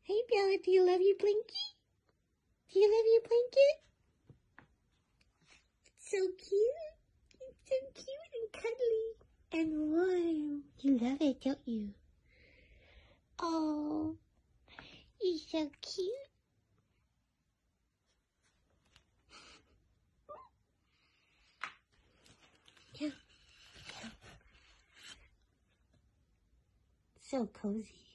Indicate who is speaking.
Speaker 1: Hey, Bella, do you love your blankie? Do you love your blanket? It's so cute. It's so cute and cuddly and warm. You love it, don't you? Oh, you're so cute. Yeah. So cozy.